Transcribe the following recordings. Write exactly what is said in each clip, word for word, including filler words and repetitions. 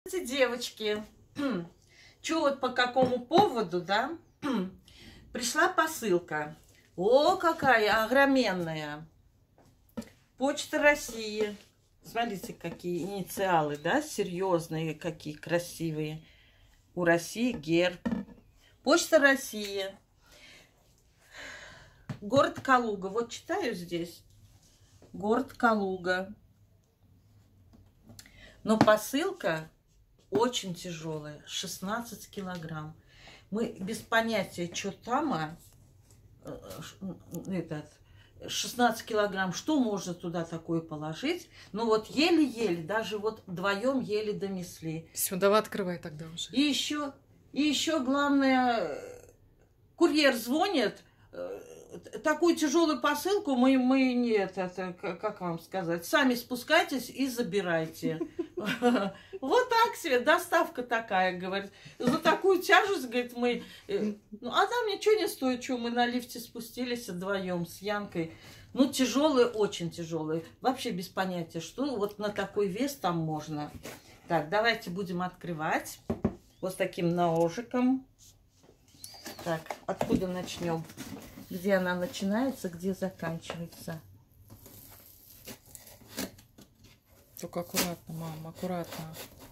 Девочки, что вот по какому поводу, да? Пришла посылка. О, какая огроменная. Почта России. Смотрите, какие инициалы, да? Серьезные, какие красивые. У России герб. Почта России. Город Калуга. Вот читаю здесь. Город Калуга. Но посылка очень тяжелая. шестнадцать килограмм. Мы без понятия, что там, а, этот, шестнадцать килограмм, что можно туда такое положить. Ну вот еле-еле, даже вот вдвоем еле донесли. Все, давай открывай тогда уже. И еще, и еще главное, курьер звонит, такую тяжелую посылку мы, мы нет, это, как вам сказать, сами спускайтесь и забирайте. Вот так себе, доставка такая, говорит. За такую тяжесть, говорит, мы... Ну, а нам ничего не стоит, что мы на лифте спустились вдвоем с Янкой. Ну, тяжелые, очень тяжелые. Вообще без понятия, что вот на такой вес там можно. Так, давайте будем открывать. Вот с таким ножиком. Так, откуда начнем? Где она начинается, где заканчивается? Только аккуратно, мама, аккуратно.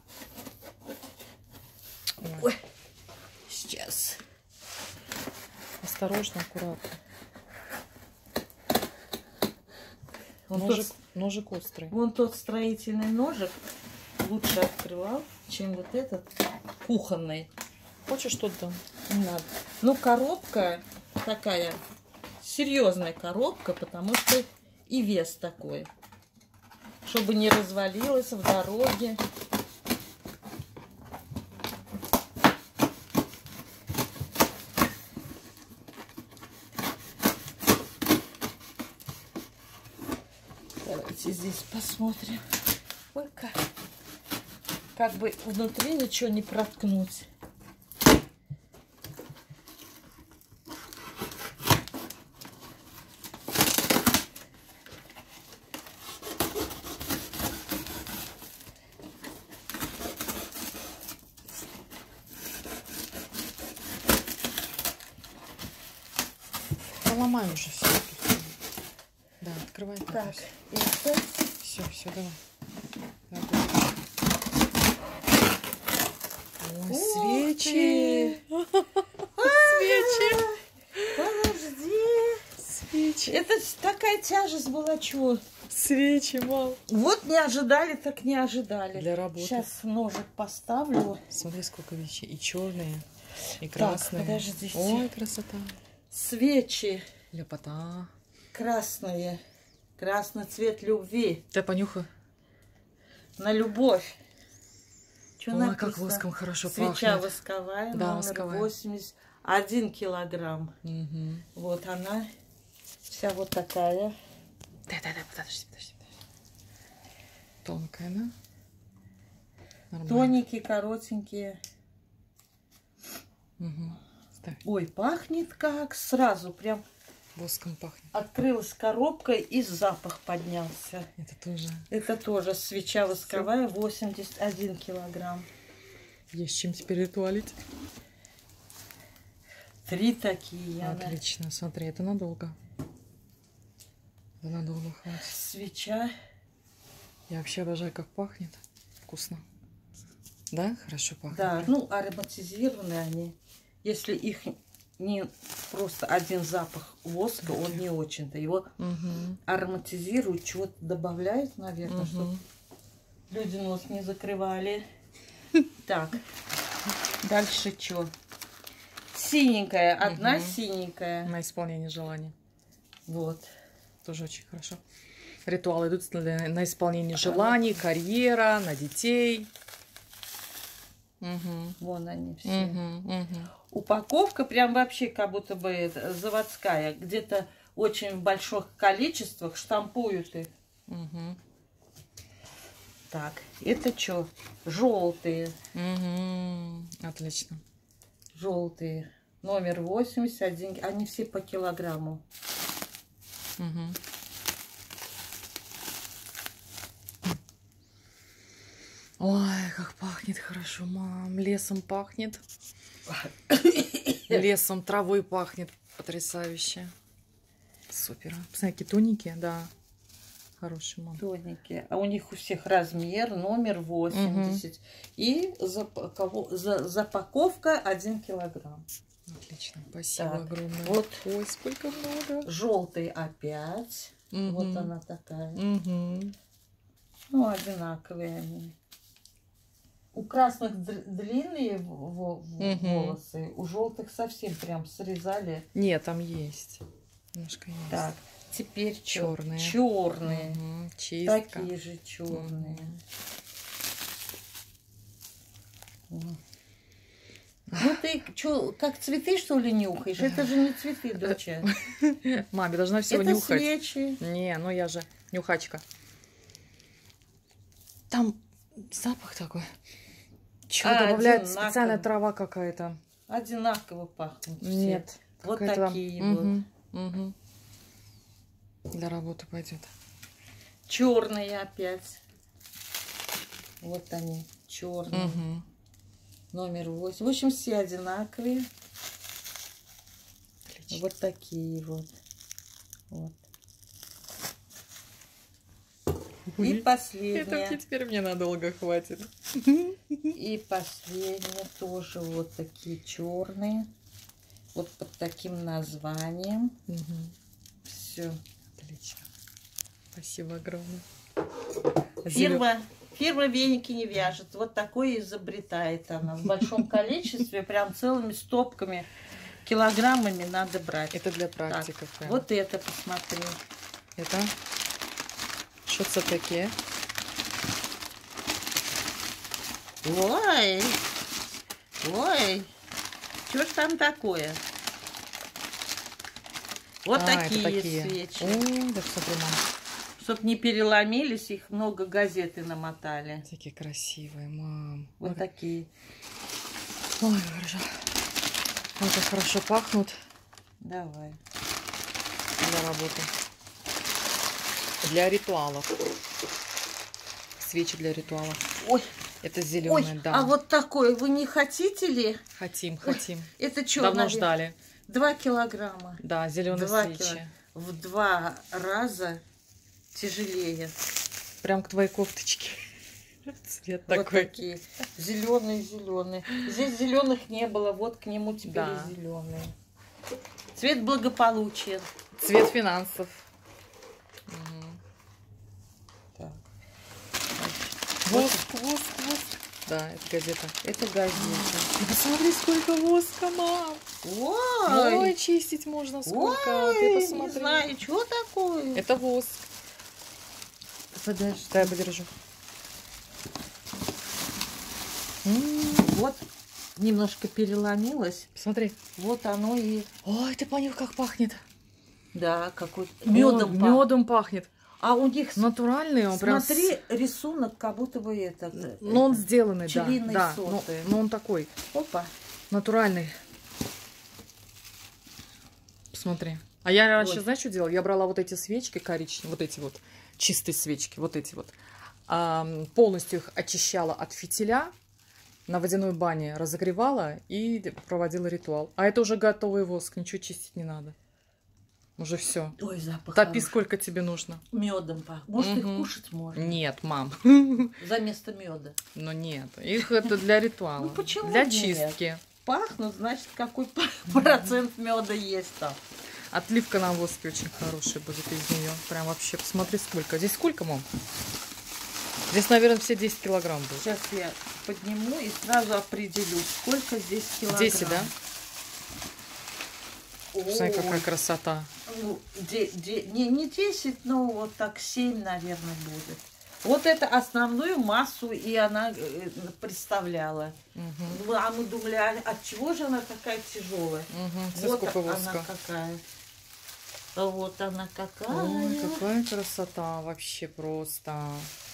Ой. Ой, сейчас. Осторожно, аккуратно. Вон Ножик, тот, ножик острый. вон тот строительный ножик лучше открывал, чем вот этот кухонный. Хочешь что-то? Не надо. Ну, коробка такая, серьезная коробка, потому что и вес такой. Чтобы не развалилась в дороге. Давайте здесь посмотрим. Ой, как, как бы внутри ничего не проткнуть. Ломай уже все. Да, открывай. Так, это... Все, все, давай. Ой, свечи. Свечи. Подожди. Свечи. Это такая тяжесть была, чего? Свечи, мам. Вот не ожидали, так не ожидали. Для работы. Сейчас ножик поставлю. Смотри, сколько вещей. И черные, и красные. Так, подождите. Ой, красота. Свечи Ляпота. красные. Красный цвет любви. Дай понюхай. На любовь. Что Ой, написано? как воском хорошо Свеча пахнет. восковая, Да, номер восковая. восемьдесят один килограмм. Угу. Вот она. Вся вот такая. Да, да, да, подожди, подожди, подожди. Тонкая, да? Нормально. Тоненькие, коротенькие. Угу. Ставь. Ой, пахнет как сразу. Прям Воском пахнет. открылась коробка и запах поднялся. Это тоже. Это тоже свеча восковая, восемьдесят один килограмм. Есть чем теперь ритуалить. Три такие. она. Отлично, смотри, это надолго. Это надолго хватит. Свеча. Я вообще обожаю, как пахнет. Вкусно. Да? Хорошо пахнет. Да, ну ароматизированные они. Если их не просто один запах воска, он не очень-то. Его Угу. ароматизируют, чего-то добавляют, наверное, Угу. чтобы люди нос не закрывали. Так, дальше что? Синенькая, одна Угу. синенькая. На исполнение желаний. Вот. Тоже очень хорошо. Ритуалы идут на, на исполнение желаний, карьера, на детей. Угу. Вон они все. Угу. Угу. Упаковка прям вообще как будто бы это, заводская. Где-то очень в больших количествах штампуют их. Угу. Так, это что? Желтые. Угу. Отлично. Желтые. Номер восемьдесят один. Они все по килограмму. Угу. Ой, как пахнет хорошо. хорошо, мам. Лесом пахнет. Лесом, травой пахнет. Потрясающе. Супер. Посмотри, какие тоненькие, да. Хорошие, мам. Тоненькие. А у них у всех размер, номер восемьдесят. Угу. И запаково... за... запаковка один килограмм. Отлично. Спасибо так, огромное. Вот. Ой, сколько много. Желтый опять. Угу. Вот она такая. Угу. Ну, одинаковые они. У красных длинные волосы, угу. У желтых совсем прям срезали. Нет, там есть. Немножко есть. Так, теперь черные. Черные. Угу. Чистка. Такие же черные. Угу. Ну ты что, как цветы, что ли, нюхаешь? Это же не цветы, доча. Маме должна все это нюхать. Свечи. Не, ну я же нюхачка. Там запах такой. Чего а, добавляет одинаково. Специальная трава какая-то. Одинаково пахнут. Все. Нет. Вот такие там... вот. Угу, угу. Для работы пойдет. Черные опять. Вот они, черные. Угу. Номер восемь. В общем, все одинаковые. Отлично. Вот такие вот. Вот. Ой, и последняя. Это теперь мне надолго хватит. И последняя тоже вот такие черные. Вот под таким названием. Угу. Все. Отлично. Спасибо огромное. Фирма, фирма веники не вяжет. Вот такое изобретает она. В большом количестве, прям целыми стопками, килограммами надо брать. Это для практиков. Так, вот это посмотри. Это? Что это такие? Ой, ой, что ж там такое? Вот а, такие, такие свечи. О, да, смотри, мама. Чтоб не переломились, их много газеты намотали. Такие красивые, мам. Вот Ой. Такие. Ой, хорошо. Ой, как хорошо пахнут. Давай. Для работы. Для ритуалов. Свечи для ритуалов. Ой. Это зеленое, Ой, да. А вот такое вы не хотите ли? Хотим, хотим. Ой, это что? Давно наверное? Ждали. Два килограмма. Да, зеленые свечи. Кило... В два раза тяжелее. Прям к твоей кофточке. Цвет вот такой. Такие. Зеленые, зеленые. Здесь зеленых не было, вот к нему теперь да. Зеленые. Цвет благополучия. Цвет финансов. Угу. Так. Воск, воск, воск. Да, это газета. Это газета. Посмотри, сколько воска, мам. Ой, Ой, чистить можно сколько. Ой, ты посмотри. Не знаю, что такое. Это воск. Подожди. Да, я подержу. Вот немножко переломилось. Смотри. Вот оно и... Ой, ты понюхай, как пахнет. Да, какой медом, Ой, медом пахнет. А у них натуральный, он прям... Смотри, рисунок, как будто бы этот... Ну, он сделанный, да. Да, но, но он такой. Опа. Натуральный. Посмотри. А я раньше, знаешь, что делала? Я брала вот эти свечки коричневые, вот эти вот чистые свечки, вот эти вот. А, полностью их очищала от фитиля, на водяной бане разогревала и проводила ритуал. А это уже готовый воск, ничего чистить не надо. Уже все. Ой, запах. Топи, хороший. Сколько тебе нужно. Медом пахнет. Может, угу. Их кушать можно? Нет, мам. За место меда. Ну нет, их это для ритуала. Ну почему? Для чистки. Пахнут, значит, какой процент меда есть там. Отливка на воске очень хорошая будет из нее. Прям вообще, посмотри, сколько. Здесь сколько, мам? Здесь, наверное, все десять килограмм будет. Сейчас я подниму и сразу определю, сколько здесь килограмм. десять, да? Посмотри, какая красота. Ну, де, де, не, не десять, но вот так семь, наверное, будет. Вот это основную массу и она представляла. Угу. А мы думали, а от чего же она такая тяжелая? Угу. Вот она какая. Вот она какая. Ой, какая красота вообще просто.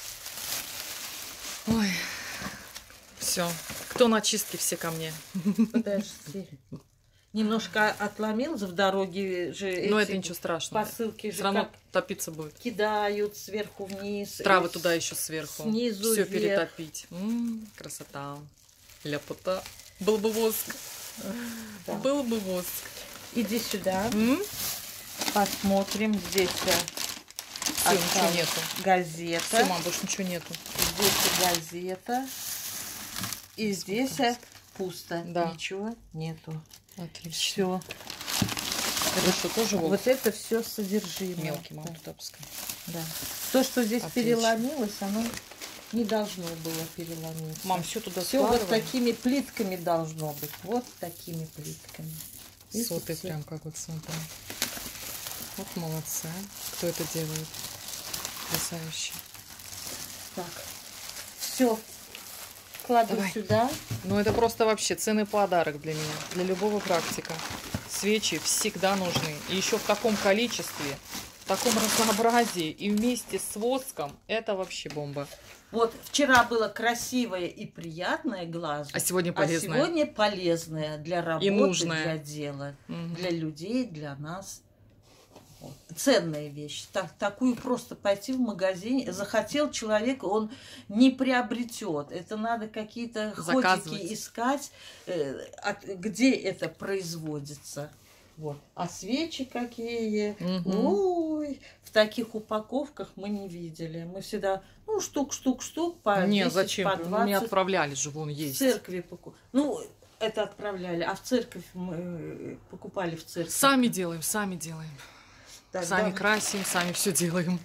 Ой. Все. Кто на чистке, все ко мне. Подожди. Немножко отломился в дороге же. Ну, это ничего страшного. Посылки же все равно топиться будет. Кидают сверху вниз. Травы туда еще сверху. Снизу все вверх. перетопить. М-м, красота. Ляпота. Был бы воск. Да. Был бы воск. Иди сюда. М? Посмотрим. Здесь Все, ничего осталась нету. газета. Все, мам, больше ничего нету. Здесь газета. И здесь пусто. Да. Ничего нету. Отлично. Все. Это что, тоже волк? Вот это все содержимое. Мелкий, мам, Да. туда пускай. Да. То, что здесь Отлично. переломилось, оно не должно было переломиться. Мам, все туда Все вот складываем. такими плитками должно быть. Вот такими плитками. Видите, Соты все. прям как вот смотрим. Вот молодцы. Кто это делает? Потрясающе. Так. Все. Кладу Давай. сюда. Ну, это просто вообще ценный подарок для меня, для любого практика. Свечи всегда нужны. И еще в таком количестве, в таком разнообразии. И вместе с воском это вообще бомба. Вот вчера было красивое и приятное глазу. А сегодня полезное. А сегодня полезное для работы, нужное. для дела, Мгм. для людей, для нас. Вот. Ценная вещь. Так, такую просто пойти в магазин. Захотел человек, он не приобретет. Это надо какие-то Заказывать. ходики искать, э, от- где это производится. Вот. А свечи какие. Мгм. Ой, в таких упаковках мы не видели. Мы всегда, ну, штук, штук, штук, по Не, десять, зачем? по Мне двадцать. отправляли же, вон В есть. церкви покупали. Ну, это отправляли. А в церковь мы э, покупали в церковь. Сами делаем, сами делаем. Так, Сами да. красим, сами все делаем.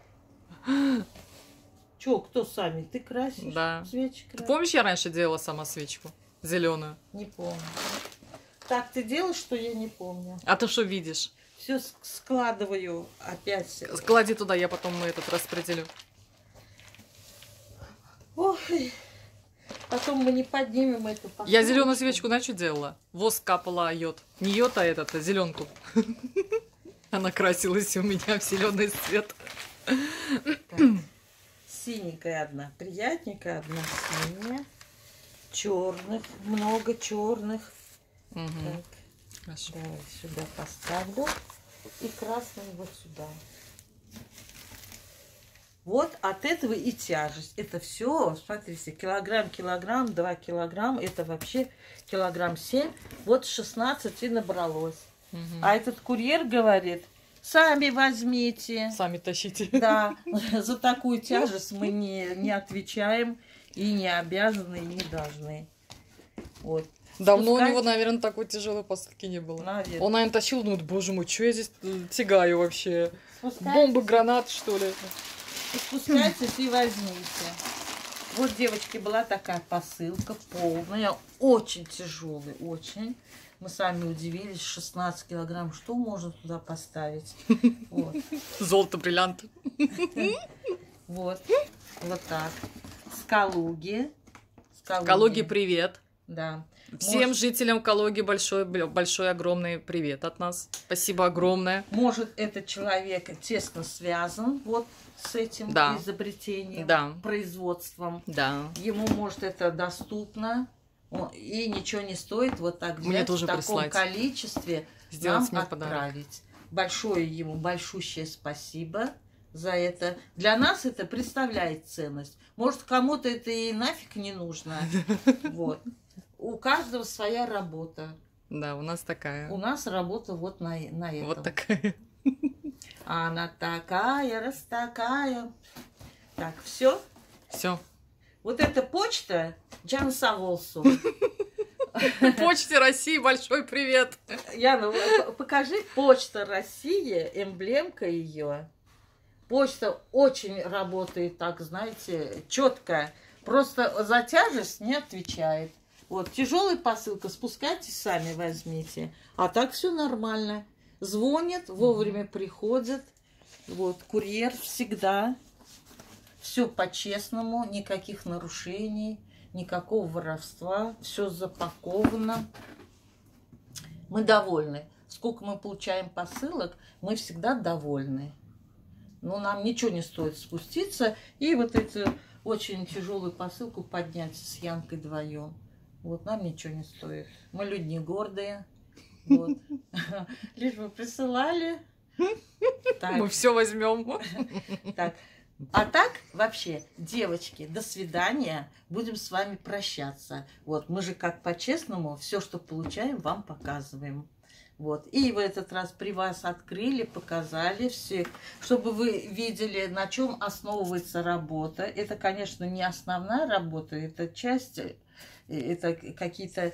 Чё, кто сами? Ты красишь? Да. Свечи Ты красишь? помнишь, я раньше делала сама свечку? Зеленую. Не помню. Так ты делаешь, что я не помню. А ты что видишь? Все складываю опять. Клади туда, я потом этот распределю. Ой. Потом мы не поднимем эту посылку. Я зеленую свечку, знаешь, что делала? Воск капала йод. Не йод, а этот, а зеленку. Она красилась у меня в зеленый цвет. Так. Синенькая одна, приятненькая одна синяя. Черных, много черных. Мгм. Так, Хорошо. давай сюда поставлю. И красный вот сюда. Вот от этого и тяжесть. Это все, смотрите, килограмм, килограмм, два килограмм. Это вообще килограмм семь. Вот шестнадцать и набралось. Мгм. А этот курьер говорит, сами возьмите. Сами тащите. Да, за такую тяжесть мы не, не отвечаем и не обязаны, и не должны. Вот. Давно Спускать- у него, наверное, такой тяжелой посылки не было. Наверное. Он, наверное, тащил, думает, боже мой, что я здесь э, тягаю вообще? Спускайтесь, Бомбы, гранаты, что ли? спускайтесь и возьмите. Вот, девочки, была такая посылка полная, очень тяжелая, очень. Мы сами удивились, шестнадцать килограмм, что можно туда поставить? Вот, Золото, бриллианты. вот, вот так. С Калуги. С Калуги. Калуги, привет. Да. Всем Может- жителям Калуги большой, большой, огромный привет от нас. Спасибо огромное. Может, этот человек тесно связан вот с этим Да. изобретением, Да. производством. Да. Ему, может, это доступно о, и ничего не стоит вот так взять Мне тоже в таком прислать. количестве Сделать нам мне подарок. отправить. Большое ему большущее спасибо за это. Для нас это представляет ценность. Может, кому-то это и нафиг не нужно. Вот. У каждого своя работа. Да, у нас такая. У нас работа вот на, на этом. Вот такая. А она такая, раз такая. Так, все. Все. Вот эта почта Джан Саволсу. Почте России большой привет. Яна, п- покажи почта России, эмблемка ее. Почта очень работает, так, знаете, четко. Просто за тяжесть не отвечает. Вот, тяжелая посылка, спускайтесь, сами возьмите. А так все нормально. Звонят, вовремя приходят. Вот, курьер всегда. Все по-честному, никаких нарушений, никакого воровства. Все запаковано. Мы довольны. Сколько мы получаем посылок, мы всегда довольны. Но нам ничего не стоит спуститься и вот эту очень тяжелую посылку поднять с Янкой вдвоем. Вот нам ничего не стоит. Мы люди не гордые. Вот. Лишь бы присылали. Так, Мы все возьмем. так. А так, вообще, девочки, до свидания. Будем с вами прощаться. Вот, мы же как по-честному, все, что получаем, вам показываем. Вот. И в этот раз при вас открыли, показали все, чтобы вы видели, на чем основывается работа. Это, конечно, не основная работа, это часть, это какие-то,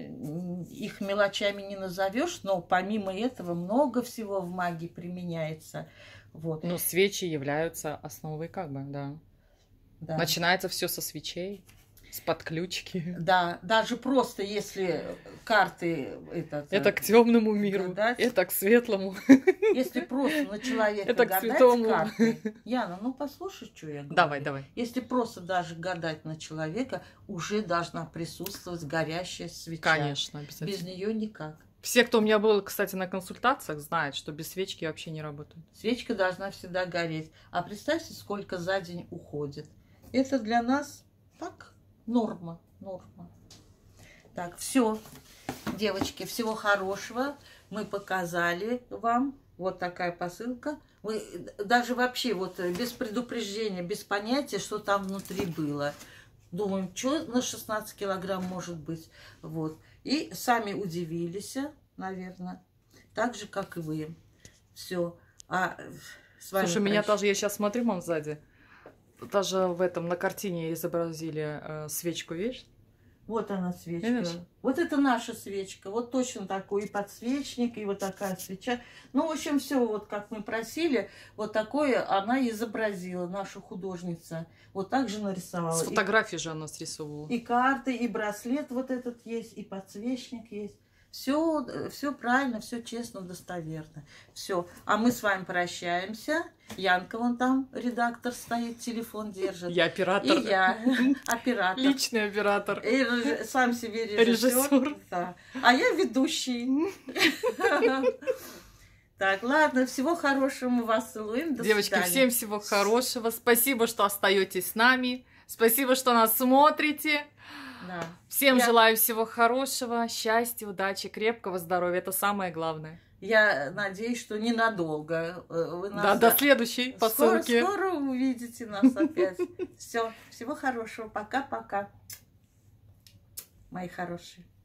их мелочами не назовешь, но помимо этого много всего в магии применяется. Вот. Но свечи являются основой, как бы, да. Да. Начинается все со свечей, с подключки. Да, даже просто если карты... Этот, это к темному миру, гадать, это к светлому. Если просто на человека это гадать к святому. Карты... Яна, ну послушай, что я говорю. Давай, давай. Если просто даже гадать на человека, уже должна присутствовать горящая свеча. Конечно, обязательно. Без нее никак. Все, кто у меня был, кстати, на консультациях, знают, что без свечки вообще не работают. Свечка должна всегда гореть. А представьте, сколько за день уходит. Это для нас так норма, норма. Так, все, девочки, всего хорошего. Мы показали вам. Вот такая посылка. Мы даже вообще вот без предупреждения, без понятия, что там внутри было. Думаем, что на шестнадцать килограмм может быть. Вот. И сами удивились, наверное, так же, как и вы. Все. А с вами Слушай, меня тоже, я сейчас смотрю, мам, сзади, даже в этом, на картине изобразили э, свечку, видишь? Вот она, свечка. Видишь? Вот это наша свечка. Вот точно такой и подсвечник, и вот такая свеча. Ну, в общем, все, вот как мы просили, вот такое она изобразила, наша художница. Вот так же нарисовала. С фотографии и, же она срисовывала. И карты, и браслет вот этот есть, и подсвечник есть. Все, все правильно, все честно, достоверно. Все. А мы с вами прощаемся. Янка вон там, редактор стоит, телефон держит. Я оператор. И я оператор. Личный оператор. И реж... сам себе режиссер. Режиссер. Да. А я ведущий. Так, ладно, всего хорошего, мы вас целуем. До Девочки, свидания. всем всего хорошего. Спасибо, что остаетесь с нами. Спасибо, что нас смотрите. Да. Всем я... желаю всего хорошего, счастья, удачи, крепкого здоровья. Это самое главное. Я надеюсь, что ненадолго. Вы нас... Да, до следующей посылки. Скоро, скоро увидите нас опять. Все, всего хорошего. Пока-пока, мои хорошие.